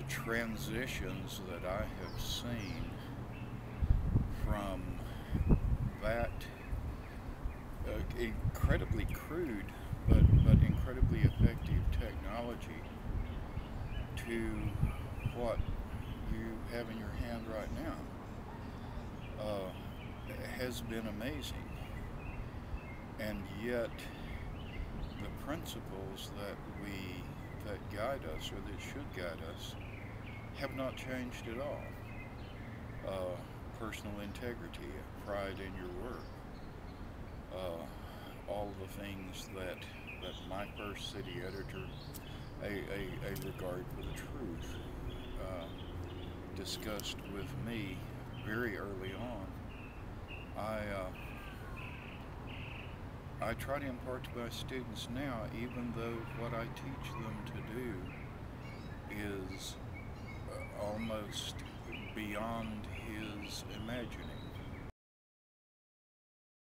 the transitions that I have seen from that incredibly crude but incredibly effective technology to what you have in your hand right now has been amazing. And yet the principles that guide us, or that should guide us, have not changed at all. Personal integrity, pride in your work, all the things that my first city editor, a regard for the truth, discussed with me very early on. I try to impart to my students now, even though what I teach them to do is almost beyond his imagining.